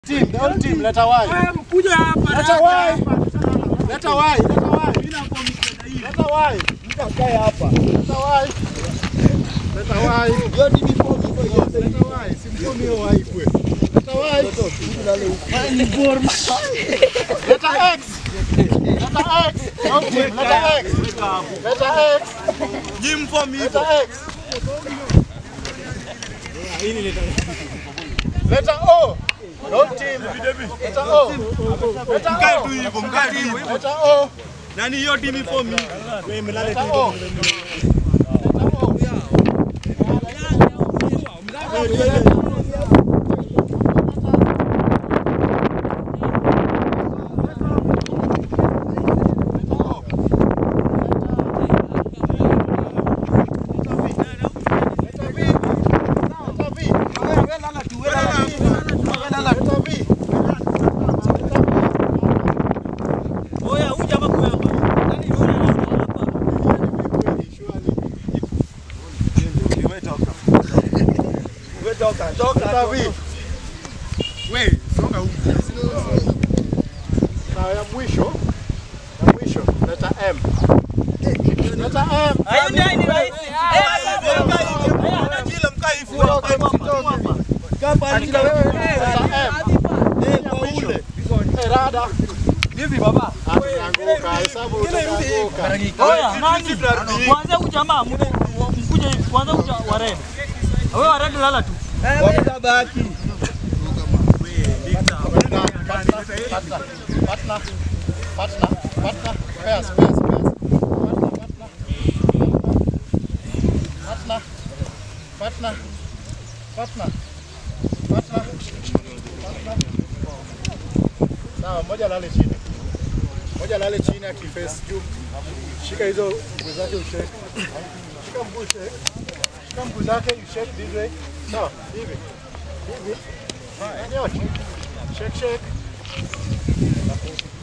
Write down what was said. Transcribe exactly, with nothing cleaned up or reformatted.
Team, the whole team, letter Y. Mkuja hapa. Letter Y. Letter Y, letter Y. Letter Y. Mtakae hapa. Letter Y. Letter Y. Yo ni mipomi kwa hiyo. Letter Y. Simpomi hiyo Y kwe. Letter Y. Ni forma. Letter X. Letter X. No team, letter X. Letter X. Jim form hiyo. Letter X. Letter O. No team. Letter O. Letter O. Mkae tu hivyo, mkae tu hivyo. Letter O. Nani hiyo team form hiyo? Letter O. Toka, toka. Wewe, songa huko. Na ya mwisho, ya mwisho, letter M. Letter M. Hayo ndio ni rahisi. Eh, anajila mkaifu hapa. Kapa anajila wewe. Letter M. Eh, kwa ule. Eh, rada. Vipi baba? Anaanguka, hesabu utaanguka. Oya, nani? Kwanza ujamaa mkuje hivi. Kwanza uja wa red. Wewe wa red lala tu. Watabaki. Partner, partner, partner, partner, pairs, pairs, pairs. Partner, partner, partner, partner, partner. Sawa, moja lale chini. Moja lale chini akiface juu. Shika hizo mguu zake ushake. Shika mguu shake. Shika mguu zake ushake this way. Sawa, hivi. Hivi. Nyote. Shake shake.